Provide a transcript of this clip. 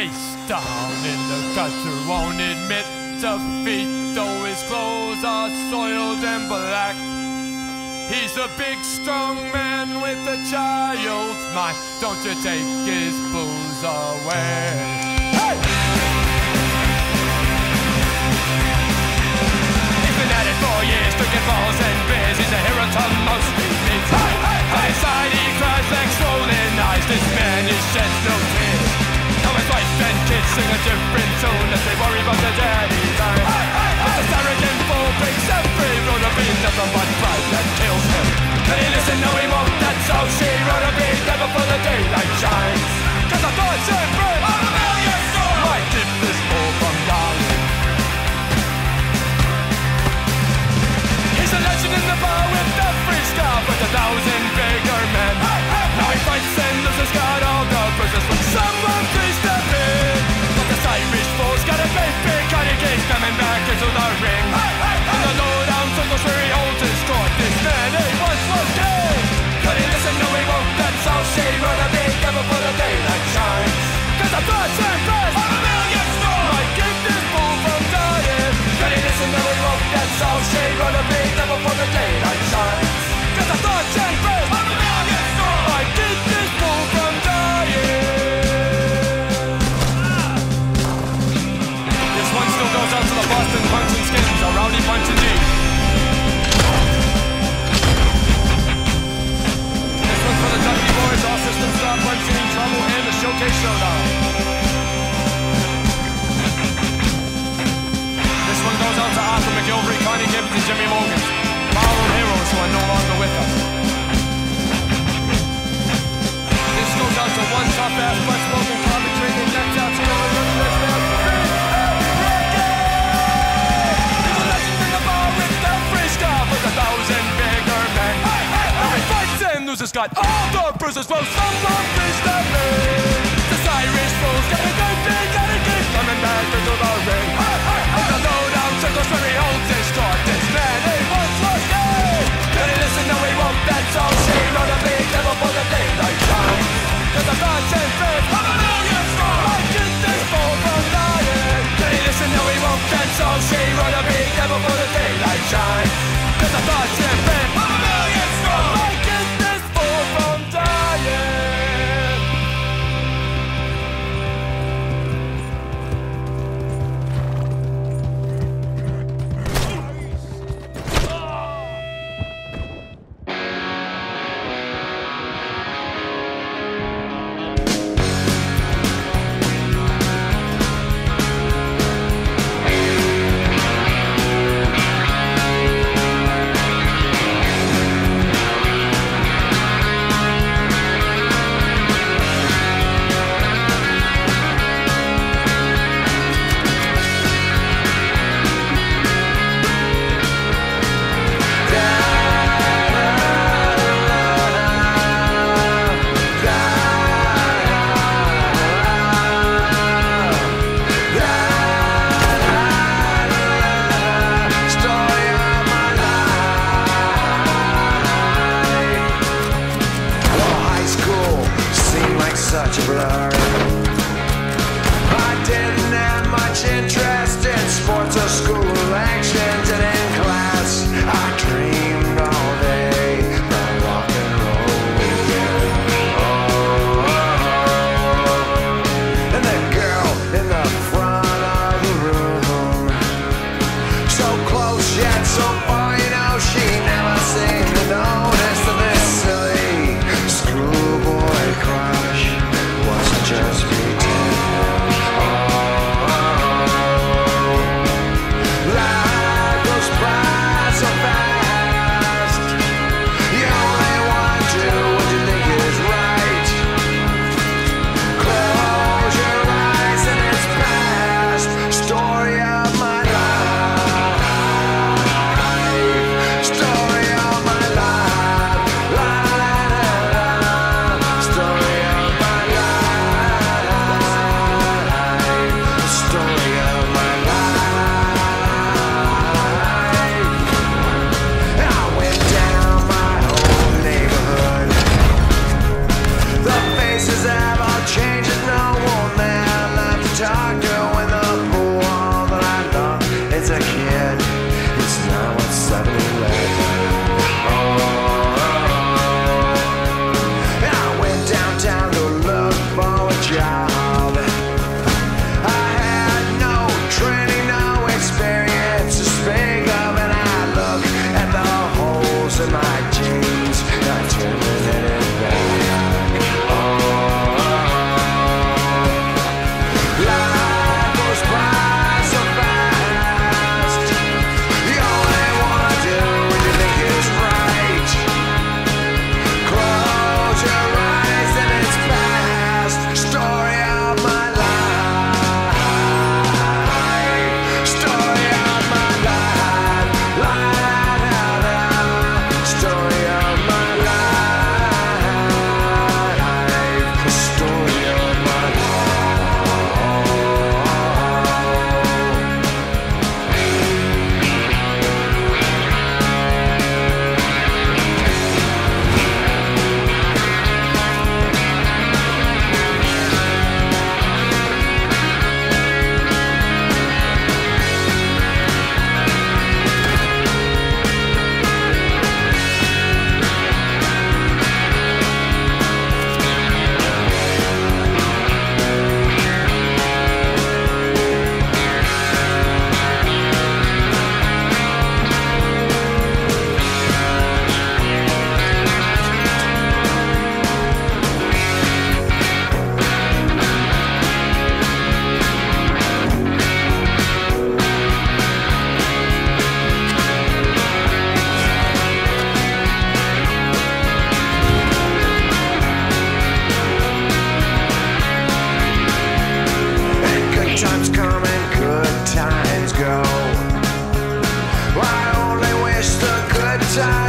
Face down in the gutter, won't admit defeat, though his clothes are soiled and black. He's a big strong man with a child's mind. Don't you take his booze away. Hey! He's been at it 4 years, drinking balls and beers. He's a hero to most he meets. Hey, hey, hey. Inside he cries like swollen eyes. This man is sheds no tears. Now his wife and kids sing a different tune as they worry about their daddy dying. Hey, hey, hey. It's a arrogant fool breaks every road of being nothing but pride that kills him. Can he listen? No he won't, that's how she wrote a beat never for the daylight shines. Cause I thought she'd bring on a million stars. Why keep this fool from dying? He's a legend in the bar with every scar for 1,000 bigger men. Hey, hey, now he fights and loses, got all the bruises when someone please step in. But this Irish fool's got a great big cutting case coming back into the ring. Hey, hey, hey. In the low-down circles where he holds his court, this man he once was king. Could he listen? No he won't, that's how she wrote a beat never for the daylight shines. Cause I thought she'd best on a million stars. Might keep this fool from dying. Could he listen? No he won't, that's how she wrote a beat never for the daylight shines. Cause I thought she'd best on a million stars. Might keep this fool from dying. This one still goes out to the Boston Punch and Skins, a rowdy punch indeed. For the Dundee Boys, all systems stop, punching trouble, and the Showcase Showdown. This one goes out to Arthur McGilvery, Connie Gibbs, and Jimmy Morgan, fallen heroes who are no longer with us. This goes out to one tough-ass, butt-smoking, coffee-drinking, necked-out, He's a legend in the bar with every scar for 1,000 bigger men. Now he fights and loses, got all the bruises, will someone please step in? This Irish fool's got a good thing, gotta keep coming back into the ring. In the low-down circles where he holds his court, this man he once was king. Can he listen? No he won't, that's all she wrote a beat never for the daylight shines. Cause I thought she'd been on a million stars. Might get this fool from dying. Can he listen? No he won't, that's all she wrote a beat never for the daylight shines. Cause I thought she'd been on a million stars. Might get this fool from dying. shine.